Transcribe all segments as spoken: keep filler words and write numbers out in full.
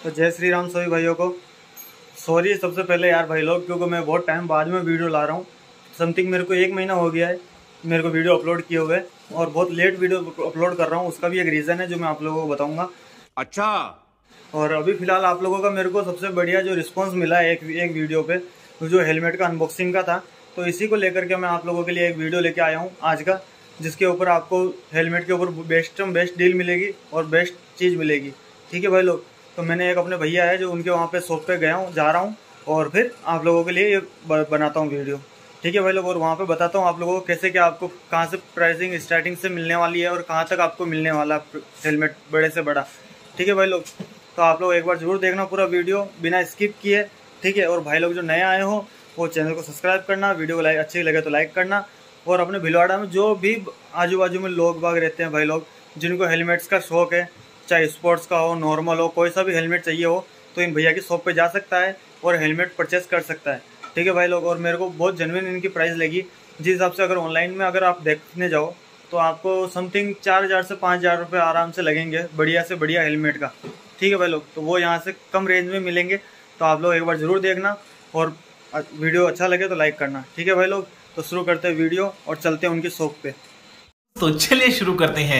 तो जय श्री राम सभी भाइयों को। सॉरी सबसे पहले यार भाई लोग, क्योंकि मैं बहुत टाइम बाद में वीडियो ला रहा हूँ। समथिंग मेरे को एक महीना हो गया है मेरे को वीडियो अपलोड किए हुए, और बहुत लेट वीडियो अपलोड कर रहा हूँ। उसका भी एक रीज़न है जो मैं आप लोगों को बताऊँगा। अच्छा। और अभी फ़िलहाल आप लोगों का मेरे को सबसे बढ़िया जो रिस्पॉन्स मिला है एक एक वीडियो पे, जो हेलमेट का अनबॉक्सिंग का था, तो इसी को लेकर के मैं आप लोगों के लिए एक वीडियो लेके आया हूँ आज का, जिसके ऊपर आपको हेलमेट के ऊपर बेस्ट बेस्ट डील मिलेगी और बेस्ट चीज़ मिलेगी। ठीक है भाई लोग। तो मैंने एक अपने भैया है जो उनके वहाँ पे शॉप पे गया हूँ जा रहा हूँ, और फिर आप लोगों के लिए ये बनाता हूँ वीडियो। ठीक है भाई लोग। और वहाँ पे बताता हूँ आप लोगों को कैसे क्या आपको कहाँ से प्राइसिंग स्टार्टिंग से मिलने वाली है और कहाँ तक आपको मिलने वाला हेलमेट बड़े से बड़ा। ठीक है भाई लोग। तो आप लोग एक बार ज़रूर देखना पूरा वीडियो बिना स्किप किए। ठीक है। और भाई लोग जो नए आए हो वो चैनल को सब्सक्राइब करना, वीडियो को लाइक अच्छी लगे तो लाइक करना। और अपने भिलवाड़ा में जो भी आजू बाजू में लोग बाग रहते हैं भाई लोग, जिनको हेलमेट्स का शौक है, चाहे स्पोर्ट्स का हो, नॉर्मल हो, कोई सा भी हेलमेट चाहिए हो, तो इन भैया की शॉप पे जा सकता है और हेलमेट परचेस कर सकता है। ठीक है भाई लोग। और मेरे को बहुत जेन्युइन इनकी प्राइस लगी, जिस हिसाब से अगर ऑनलाइन में अगर आप देखने जाओ तो आपको समथिंग चार हज़ार से पाँच हज़ार रुपये आराम से लगेंगे बढ़िया से बढ़िया हेलमेट का। ठीक है भाई लोग। तो वो यहाँ से कम रेंज में मिलेंगे, तो आप लोग एक बार ज़रूर देखना और वीडियो अच्छा लगे तो लाइक करना। ठीक है भाई लोग। तो शुरू करते हैं वीडियो और चलते हैं उनकी शॉप पे। तो चलिए शुरू करते हैं।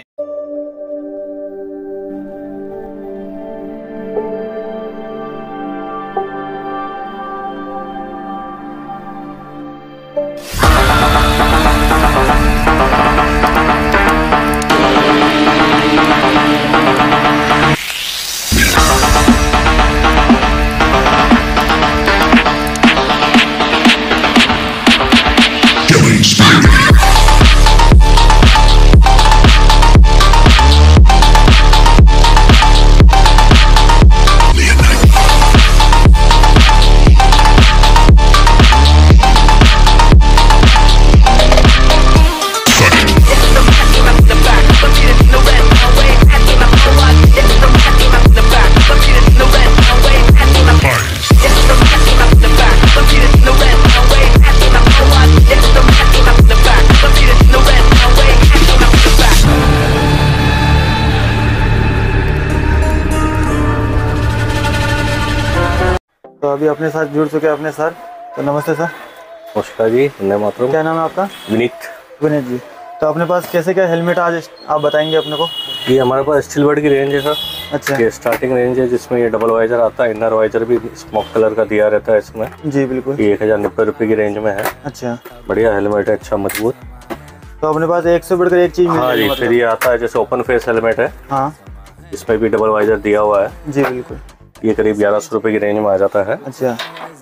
तो अभी अपने साथ जुड़ चुके हैं अपने सर। तो नमस्ते सर। नमस्कार जी। वंदे मातरम। क्या नाम है आपका? विनीत। विनीत जी। तो अपने पास कैसे क्या हेलमेट आज आप बताएंगे अपने को? ये हमारे पास स्टील बर्ड की रेंज है सर। अच्छा। ये स्टार्टिंग रेंज है, जिसमें ये डबल वाइजर आता है, इनर वाइजर भी स्मोक कलर का दिया रहता है इसमें। जी बिल्कुल। ये एक हजार नब्बे रुपये की रेंज में है। अच्छा। बढ़िया हेलमेट है, अच्छा मजबूत। तो अपने पास एक से बढ़कर एक चीज़। हाँ जी। फिर ये आता है जैसे ओपन फेस हेलमेट है। हाँ। इसमें भी डबल वाइजर दिया हुआ है। जी बिल्कुल। ये करीब ग्यारह सौ रुपये की रेंज में आ जाता है। अच्छा।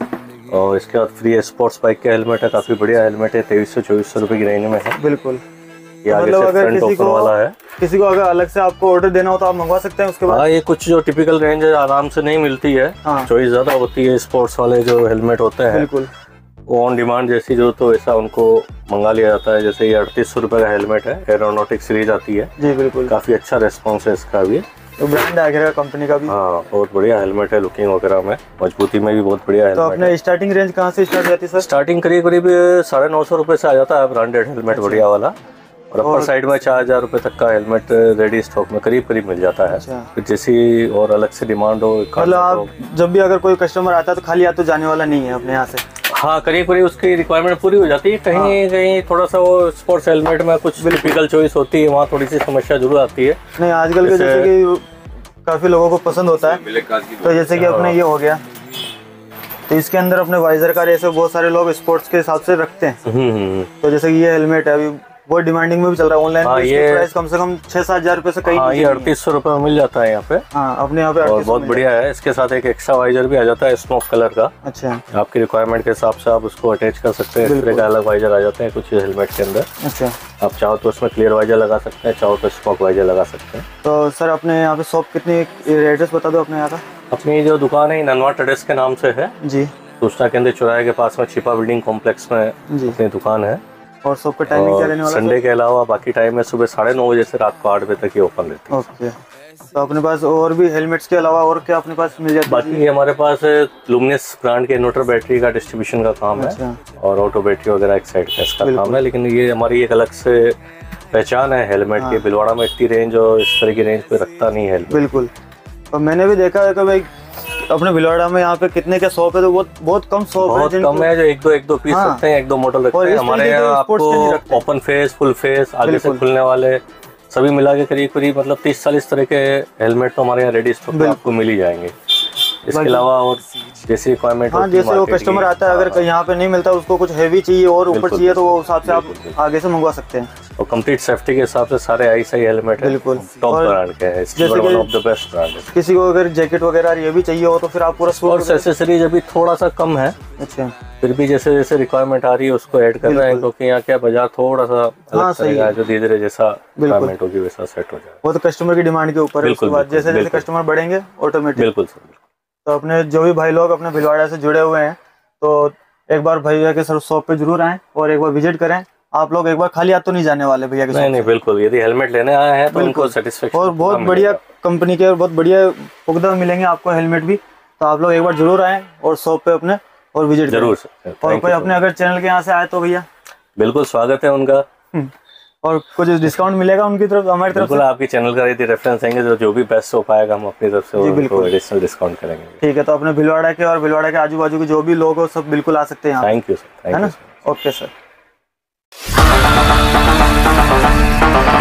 और इसके बाद फ्री स्पोर्ट्स बाइक का हेलमेट है, काफ़ी बढ़िया हेलमेट है, तेईस सौ चौबीस सौ रुपये की रेंज में है। बिल्कुल। ये आगे मतलब से अगर फ्रंट किसी ओपन को वाला है। किसी को अगर अलग से आपको ऑर्डर देना हो तो आप मंगवा सकते हैं उसके बाद। हाँ, ये कुछ जो टिपिकल रेंज है आराम से नहीं मिलती है। हाँ। चॉइस ज़्यादा होती है स्पोर्ट्स वाले जो हेलमेट होते हैं। बिल्कुल। वो ऑन डिमांड जैसी जो तो ऐसा उनको मंगा लिया जाता है। जैसे ये अड़तीस सौ रुपये का हेलमेट है, एरोनॉटिक सीरीज आती है। जी बिल्कुल। काफ़ी अच्छा रेस्पॉन्स है इसका भी। तो ब्रांड आएगा कंपनी का भी। हाँ, बहुत बढ़िया हेलमेट है, लुकिंग वगैरह में, मजबूती में भी बहुत बढ़िया हेलमेट। तो अपने स्टार्टिंग रेंज कहाँ से स्टार्ट जाती है सर? स्टार्टिंग करीब करीब साढ़े नौ सौ रुपये से आ जाता है ब्रांडेड हेलमेट। अच्छा। बढ़िया वाला। और अपर साइड में चार हजार रुपये तक का हेलमेट रेडी स्टॉक में करीब करीब मिल जाता है। अच्छा। फिर जैसी और अलग से डिमांड हो, मतलब आप जब भी अगर कोई कस्टमर आता है तो खाली हाथ तो जाने वाला नहीं है अपने यहाँ से। हाँ, करीब करीब उसकी रिक्वायरमेंट पूरी हो जाती है। कहीं हाँ। कहीं थोड़ा सा वो स्पोर्ट्स हेलमेट में कुछ टिपिकल चॉइस होती है, वहाँ थोड़ी सी समस्या जरूर आती है। नहीं, आजकल के जैसे कि काफी लोगों को पसंद होता है, तो जैसे कि अपने ये हो गया, तो इसके अंदर अपने वाइजर का ऐसे बहुत सारे लोग स्पोर्ट्स के हिसाब से रखते हैं। तो जैसे कि ये हेलमेट है अभी बहुत डिमांडिंग में भी चल रहा है ऑनलाइन। हाँ, ये प्राइस कम से कम छह सात हजार रुपए से कहीं। हाँ, ये अड़तीस सौ रुपए में मिल जाता है यहाँ पे। हाँ, अपने यहाँ पे। और बहुत बढ़िया है। इसके साथ एक एक्स्ट्रा वाइजर भी आ जाता है स्मोक कलर का। अच्छा। आपकी रिक्वायरमेंट के हिसाब से आप उसको अटैच कर सकते हैं। इसका अलग वाइजर आ जाते हैं कुछ हेलमेट के अंदर। अच्छा। आप चाहो तो उसमें क्लियर वाइजर लगा सकते हैं, चाहो तो स्मोक वाइजर लगा सकते हैं। तो सर अपने यहाँ पे शॉप कितनी, एड्रेस बता दो अपने यहाँ का। अपनी जो दुकान है ननवा ट्रेडर्स के नाम से है जी। सूचना केंद्र चौराहे के पास में छिपा बिल्डिंग कॉम्प्लेक्स में अपनी दुकान है। और शॉप का टाइमिंग क्या रहने वाला है? संडे के अलावा बाकी टाइम में सुबह साढ़े नौ बजे से रात को आठ बजे तक ही ओपन रहती है। ओके। तो अपने पास और भी हेलमेट्स के अलावा और क्या अपने पास मिल जाता है? बाकी हमारे पास लुमिनस ब्रांड के इन्वर्टर बैटरी का डिस्ट्रीब्यूशन का काम है, और ऑटो बैटरी वगैरह एक साइड का इसका काम है। लेकिन ये हमारी एक अलग से पहचान है हेलमेट की। भिलवाड़ा में इतनी रेंज और इस तरह की रेंज पे रखता नहीं है। बिल्कुल। और मैंने भी देखा है कि भाई अपने भिलवाड़ा में यहाँ पे कितने के शॉप है? तो बहुत बहुत कम शॉप है, बहुत कम है जो एक दो एक दो पीस हाँ। रखते हैं, एक दो मॉडल रखते हैं। हमारे यहाँ आपको ओपन फेस, फुल फेस, आगे से खुलने वाले सभी मिला के करीब करीब मतलब तीस चालीस तरह के हेलमेट तो हमारे यहाँ रेडी स्टॉक में आपको मिल ही जाएंगे। इसके अलावा और जैसी रिक्वायरमेंट हाँ, जैसे वो कस्टमर आता है, अगर यहाँ पे नहीं मिलता उसको कुछ हैवी चाहिए और ऊपर चाहिए तो वो हिसाब से आप आगे से मंगवा सकते हैं। और कंप्लीट सेफ्टी के हिसाब से सारे ऐसा ही हेलमेट है, बिल्कुल टॉप ब्रांड के हैं, जैसे one of the best brand है। किसी को अगर जैकेट वगैरह ये भी चाहिए हो तो फिर आप पूरा और एक्सेसरीज अभी थोड़ा सा कम है। अच्छा, फिर भी जैसे जैसे रिक्वायरमेंट आ रही है उसको ऐड कर रहे हैं, क्योंकि यहाँ क्या बाजार थोड़ा सा अलग चलेगा है, जो धीरे धीरे जैसा रिक्वायरमेंट होगी वैसा सेट हो जाएगा। वो तो कस्टमर की डिमांड के ऊपर है, उसके बाद जैसे जैसे कस्टमर बढ़ेंगे ऑटोमेटिक। बिल्कुल सर। तो अपने जो भी भाई लोग अपने भिलवाड़ा से जुड़े हुए हैं तो एक बार भैया के सर शॉप पे जरूर आएं और एक बार विजिट करें। आप लोग एक बार खाली हाथ तो नहीं जाने वाले भैया के। नहीं नहीं बिल्कुल, यदि हेलमेट लेने आए हैं तो उनको सेटिस्फेक्शन और बहुत बढ़िया कंपनी के और बहुत बढ़िया पुख्ता मिलेंगे आपको हेलमेट भी। तो आप लोग एक बार जरूर आएं और शॉप पे अपने और विजिट जरूर सर। और कोई अपने अगर चैनल के यहाँ से आए तो भैया बिल्कुल स्वागत है उनका। और कुछ डिस्काउंट मिलेगा उनकी तरफ, हमारी तरफ से। आपकी चैनल का यदि रेफरेंस देंगे तो जो भी बेस्ट हो पाएगा हम अपनी तरफ से उनको एडिशनल डिस्काउंट करेंगे। ठीक है, तो अपने भिलवाड़ा के और भिलवाड़ा के आजू बाजू के जो भी लोग हो सब बिल्कुल आ सकते हैं। थैंक यू सर, है ना? Okay sir.